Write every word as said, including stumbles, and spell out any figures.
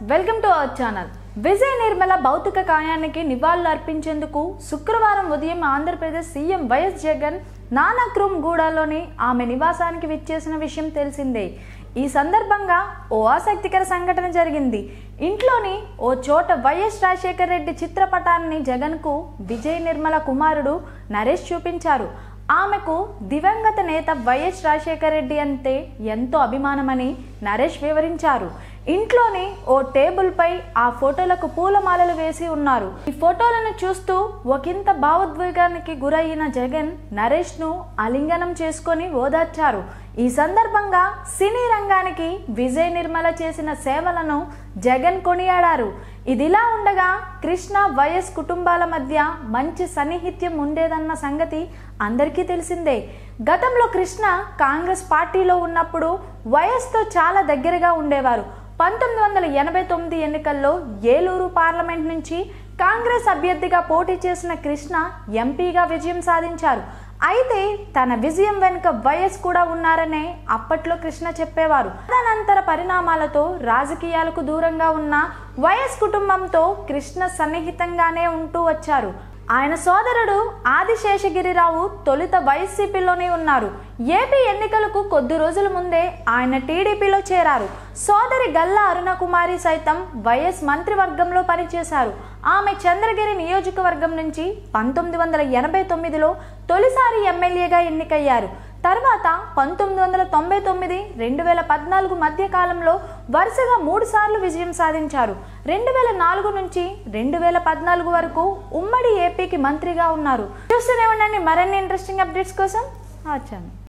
Welcome to our channel. Vijaya Nirmala భౌతిక కాయానికి నివాళులు అర్పించేందుకు శుక్రవారం ఉదయం ఆంధ్రప్రదేశ్ సీఎం వైఎస్ జగన్ నానక్రూమ్ గూడలోని ఆమె నివాసానికి విచ్చేసిన విషయం తెలిసిందే. ఈ సందర్భంగా ఓ ఆసక్తికర సంఘటన జరిగింది. ఇంట్లోని ఓ చోట వైఎస్ రాజశేఖర రెడ్డి చిత్రపటాన్ని జగన్కు విజయ నిర్మల కుమారుడు నరేష్ చూపించారు. ఆమెకు దివంగత నేత వైఎస్ రాజశేఖర రెడ్డి అంటే ఎంతో అభిమానమని నరేష్ వివరించారు. ఇంట్లోని ఓ టేబుల్ పై ఆ ఫోటోలకు పూలమాలలు వేసి ఉన్నారు. ఈ ఫోటోలను చూస్తూ ఒకంత భావోద్వేగానికి గురైన జగన్ నరేష్ ను ఆలింగనం చేసుకొని ఓదార్చారు. ఈ సందర్భంగా సినీ రంగానికి విజయ నిర్మల చేసిన సేవలను జగన్ కొనియాడారు. ఇదిలా ఉండగా కృష్ణ వైఎస్ కుటుంబాల మధ్య మంచి సన్నిహిత్యం ఉండేదన్న సంగతి అందరికీ తెలిసిందే. గతంలో కృష్ణ కాంగ్రెస్ పార్టీలో ఉన్నప్పుడు వైఎస్తో చాలా దగ్గరగా ఉండేవారు. పంతొమ్మిది వందల ఎనభై తొమ్మిది ఎన్నికల్లో ఏలూరు పార్లమెంట్ నుంచి కాంగ్రెస్ అభ్యర్థిగా పోటీ చేసిన కృష్ణ ఎంపీగా విజయం సాధించారు. అయితే తన విజయం వెనుక వైఎస్ కూడా ఉన్నారనే అప్పట్లో కృష్ణ చెప్పేవారు. తదనంతర పరిణామాలతో రాజకీయాలకు దూరంగా ఉన్న వైఎస్ కుటుంబంతో కృష్ణ సన్నిహితంగానే ఉంటూ వచ్చారు. ఆయన సోదరుడు ఆదిశేషగిరిరావు తొలుత వైసీపీలోనే ఉన్నారు. ఏపీ ఎన్నికలకు కొద్ది రోజుల ముందే ఆయన టీడీపీలో చేరారు. సోదరి గల్లా అరుణకుమారి సైతం వైఎస్ మంత్రివర్గంలో పనిచేశారు. ఆమె చంద్రగిరి నియోజకవర్గం నుంచి పంతొమ్మిది వందల ఎనభై తొమ్మిదిలో తొలిసారి ఎమ్మెల్యేగా ఎన్నికయ్యారు. తర్వాత పంతొమ్మిది వందల తొంభై తొమ్మిది రెండు వేల పద్నాలుగు మధ్య కాలంలో వరుసగా మూడు సార్లు విజయం సాధించారు. రెండు వేల నాలుగు నుంచి రెండు వేల పద్నాలుగు వరకు ఉమ్మడి ఏపీకి మంత్రిగా ఉన్నారు. చూస్తూనే ఉండండి మరిన్ని ఇంట్రెస్టింగ్ అప్డేట్స్ కోసం. వచ్చాను.